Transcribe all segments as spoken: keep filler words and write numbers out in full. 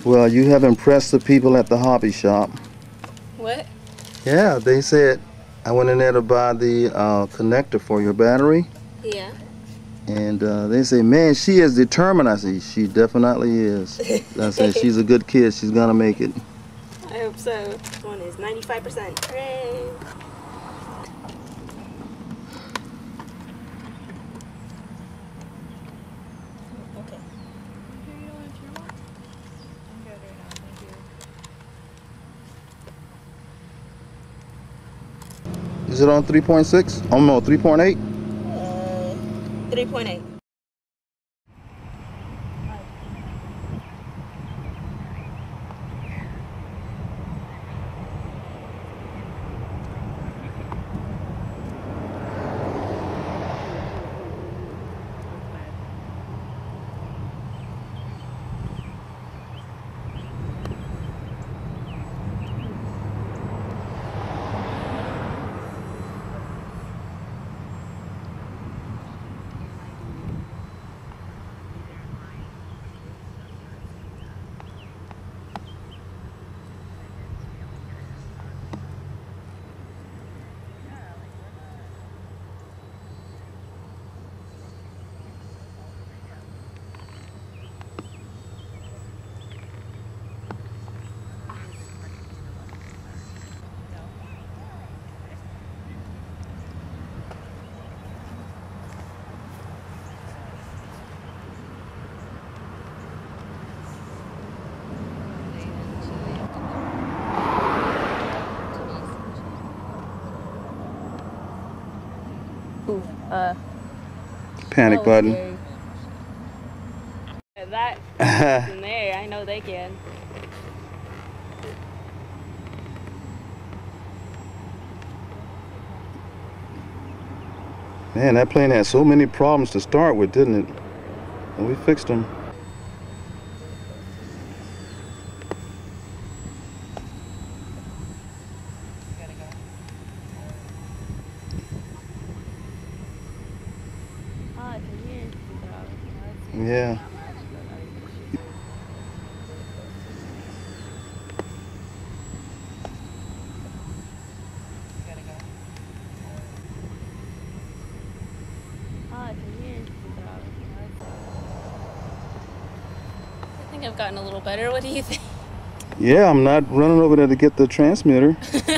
Well, you have impressed the people at the hobby shop. What? Yeah, they said I went in there to buy the uh, connector for your battery. Yeah. And uh, they say, man, she is determined. I say, she definitely is. I said, she's a good kid. She's going to make it. I hope so. This one is ninety-five percent. Hooray! Okay. Is it on three point six? Oh no, three point eight? Uh, three point eight. Ooh, uh, Panic button. That in there, I know they can. Man, that plane had so many problems to start with, didn't it? And we fixed them. Yeah. I think I've gotten a little better. What do you think? Yeah, I'm not running over there to get the transmitter.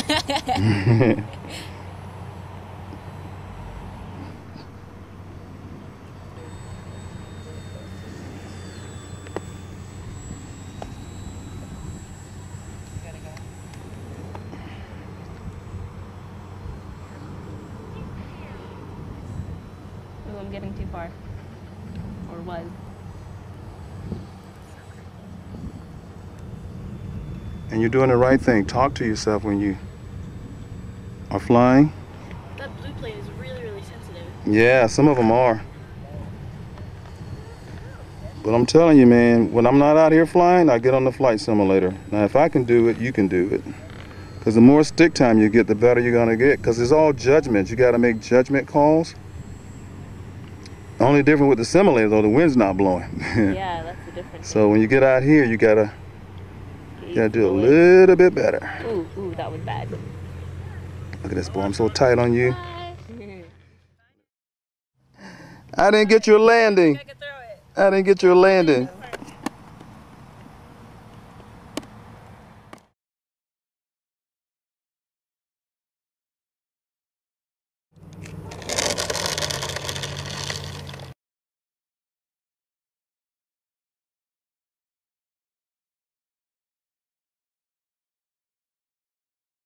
I'm getting too far. Or was. And you're doing the right thing. Talk to yourself when you are flying. That blue plane is really, really sensitive. Yeah, some of them are. But I'm telling you, man, when I'm not out here flying, I get on the flight simulator. Now, if I can do it, you can do it. Because the more stick time you get, the better you're going to get. Because it's all judgment. You got to make judgment calls. The only difference with the simulator, though, the wind's not blowing. Yeah, that's the difference. So when you get out here, you got to you gotta do a little bit better. Ooh, ooh, that was bad. Look at this, boy. I'm so tight on you. I didn't get your landing. I didn't get your landing.